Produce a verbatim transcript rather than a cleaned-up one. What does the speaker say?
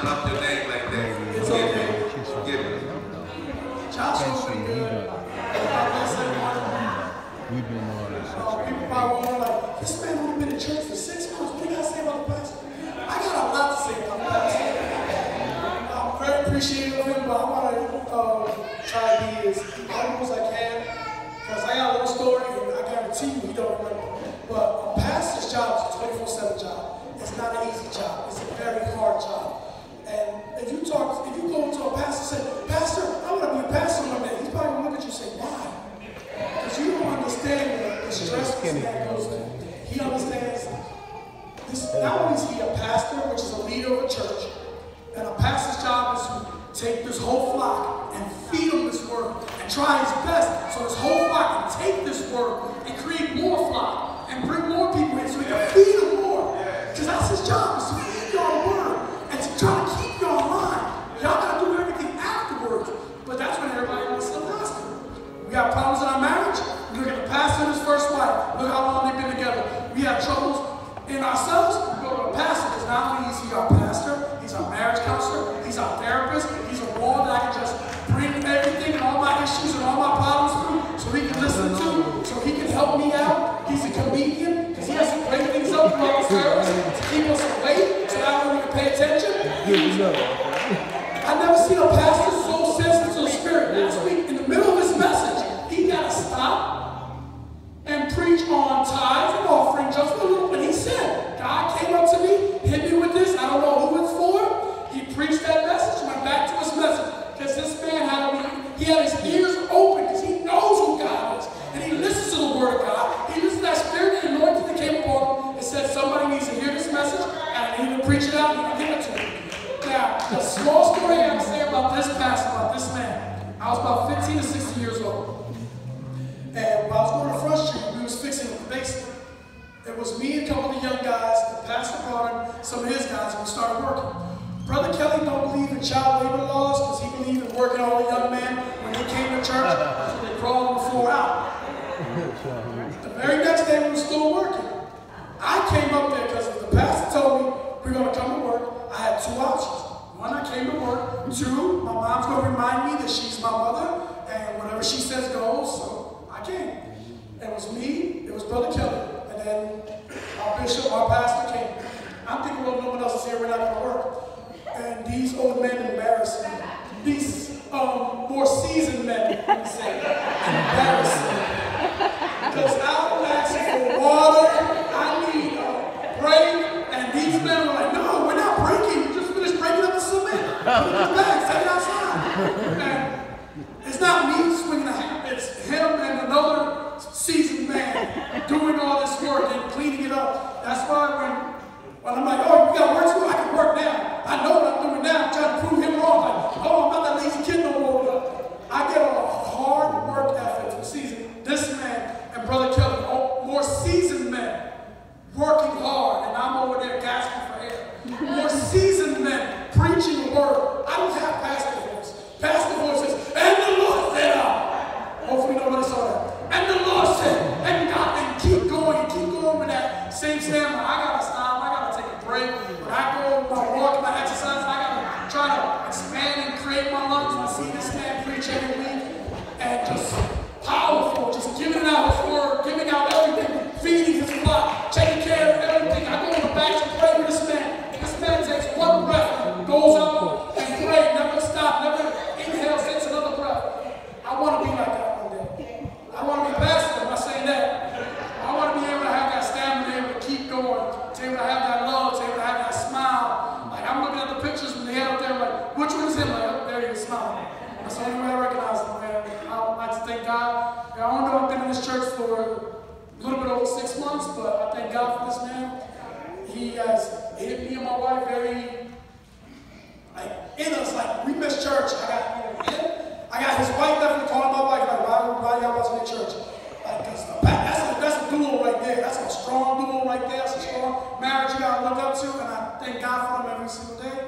messing up your name like that. It's okay. Forgive me. Joshua, we good. God bless everyone. We've been on this. Uh, people probably wonder, like, this man only been in church for six months. What do you got to say about the pastor? I got a lot to say about the pastor. I'm very appreciative of him, but I want to uh, try to be as humble as I can, because I got a little story, and I guarantee you he don't remember. But a pastor's job is a twenty-four seven job. It's not an easy job. It's a very hard job. And if you talk, if you go to a pastor and say, Pastor, I want to be a pastor one day, he's probably going to look at you and say, why? Because you don't understand the, the stress this man goes through. He understands this. Not only is he a pastor, which is a leader of a church, and a pastor's job is to take this whole flock and feed them this word and try his best so this whole flock can take this word and create more flock and bring more people in so he can feed them more. Because that's his job, is to feed y'all the word and to try to keep y'all in line. Y'all got to do everything afterwards. But that's when everybody wants to pastor. We got problems in our marriage. We look at the pastor and his first wife. Look how long they've been together. We have troubles in ourselves. We go to a pastor because not only is he our pastor, he's our marriage counselor, he's our therapist, he's a wall that I can just bring everything and all my issues and all my problems through so he can listen to, so he can help me out. He's a comedian because he has to break things up in all the service to keep us awake so that way we can pay attention. I've never seen a pastor so sensitive to the Spirit. Last week, in the middle of his message, he got to stop and preach on tithes and offering just for a little bit. He said, God came up to me, hit me with this, I don't know who it's for. He preached that message, went back to his message. Because this man had to be, he had his ears open because he knows who God is. And he listens to the word of God. He listens to that Spirit and anointing that came upon him and said, somebody needs to hear this message, and I need to preach it out and give it to him. Now, the small story I have to say about this pastor, about this man, I was about fifteen to sixteen years old. And while I was going to Front Street, we was fixing the basement. It was me and a couple of the young guys. The pastor brought in some of his guys, and we started working. Brother Kelly don't believe in child labor laws because he believed in working all the young men when they came to church, so they crawled on the floor out. The very next day, we were still working. I came up there because the pastor told me, we're going to come to work. I had two options. One, I came to work. Two, my mom's going to remind me that she's my mother, and whatever she says goes, so I came. It was me, it was Brother Kelly, and then our bishop, our pastor came. I'm thinking, well, no one else is here, we're not going to work. And these old men embarrass me. These um, more seasoned men, let me say, embarrass me. Because I'm asking for water, I need a break, and these men were like, no, we're not breaking, we just finished breaking up the cement. Put it back, take it outside. And it's not me swinging a hat, it's him and another seasoned man doing all this work and cleaning it up. That's why when When I'm like, oh, you got work to do? I can work now. I know what I'm doing now. I'm trying to prove him wrong. Like, oh, I'm not that lazy kid no more. But I get a hard work ethic from seasoned. This man and Brother Kelly, more seasoned men, working hard, and I'm over there gasping for air. More seasoned men preaching the word. I don't have pastor voice. Pastor voice says, and the Lord said, uh, hopefully nobody saw that. And the Lord said, and God, and keep going, keep going with that same stamina. I gotta stop. When I go my walk, my exercise, I gotta try to expand and create my lungs. I see this man preach every week and just powerful, just giving out his word, giving out everything, feeding his flock, taking care of everything. I go in the back to pray with this man. This man takes one breath, goes out and pray, never stop, never inhale, takes another breath. I want to be like that one day. I want to be pastor. I'm not saying that. I want to be able to have that stamina, able to keep going, to be able to have that love, to be able to have that smile. Like, I'm looking at the pictures when they had up there, like, which one is him? Like, up there, he was smiling. That's the only way I recognize him, man. I would like to thank God. I don't know, I've been in this church for a little bit over six months, but I thank God for this man. He has hit me and my wife very, like, in us, like, we miss church. I got, you know, him. I got his wife definitely calling my wife, like, why, why y'all wasn't in church? Like, that's a, that's, a, that's a duo right there. That's a strong duo right there. That's a strong marriage you got to look up to, and I thank God for them every single day.